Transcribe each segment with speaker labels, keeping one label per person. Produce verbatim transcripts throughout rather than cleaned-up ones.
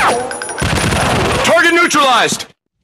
Speaker 1: Target neutralized!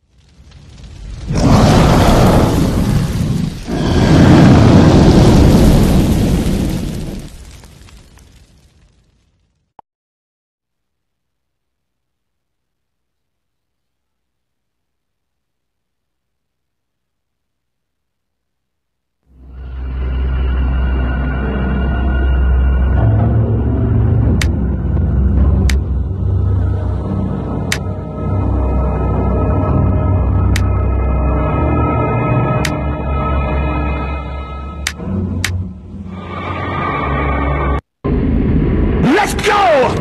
Speaker 1: Let's go!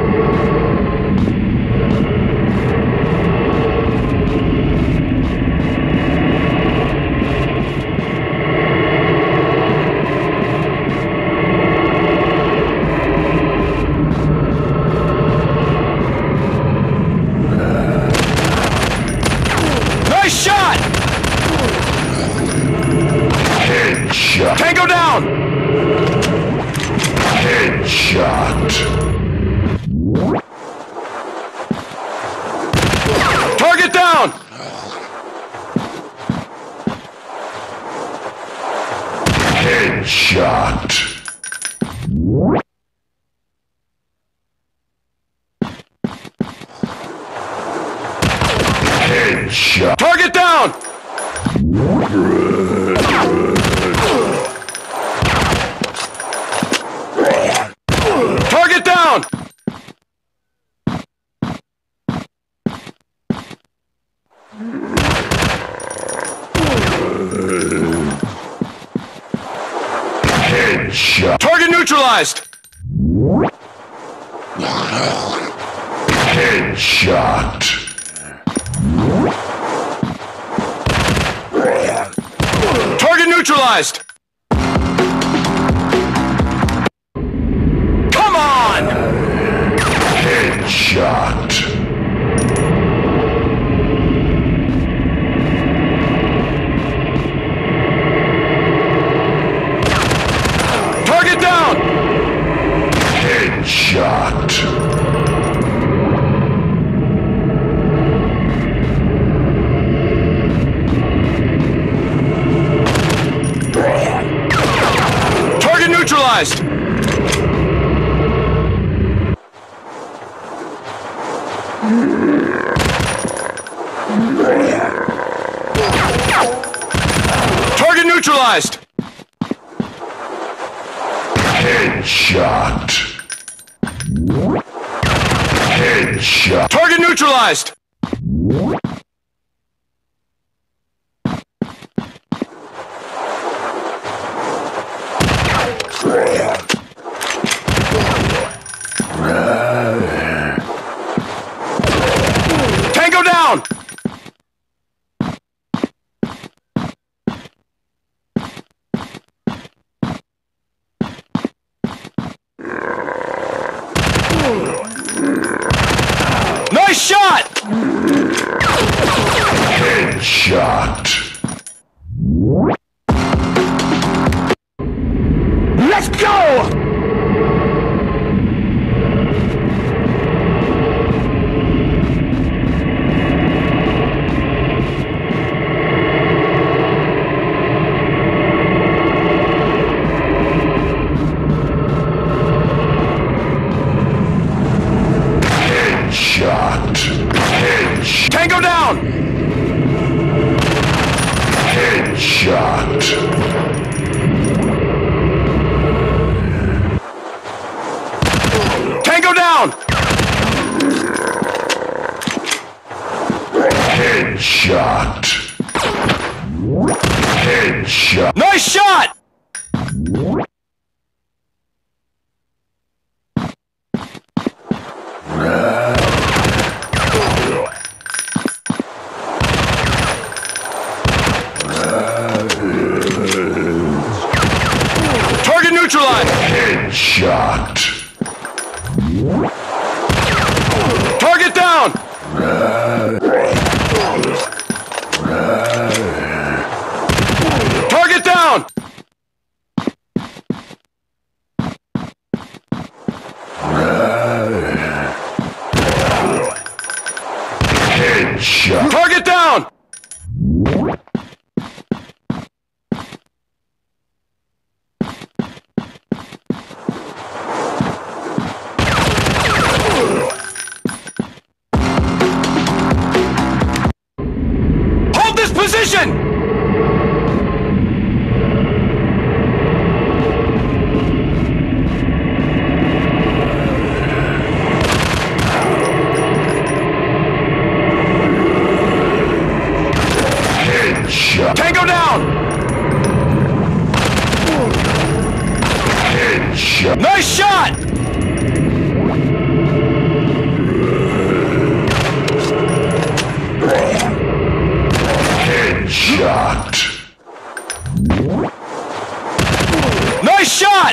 Speaker 1: Nice shot! Headshot. Tango down! Headshot. Target down! Headshot. Headshot. Target down! Target down! Headshot. Target neutralized! Headshot. Target neutralized! Come on! Headshot. Target down! Headshot. Target neutralized! Target neutralized! Headshot. Headshot. Target neutralized! Tango down! Nice shot! Headshot. Let's go! Headshot. Headshot. Tango down! Headshot. Tango down! Headshot. Headshot. Nice shot! Target neutralized! Headshot. Target down! Target down! Headshot. Target down! Hold this position! Tango down! Headshot. Nice shot! Headshot. Nice shot!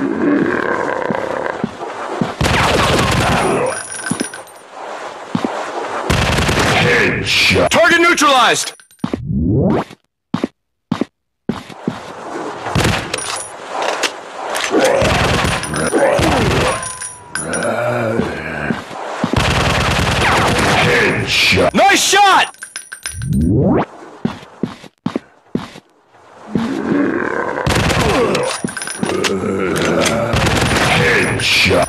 Speaker 1: Headshot. Target neutralized! Headshot. Nice shot! Headshot.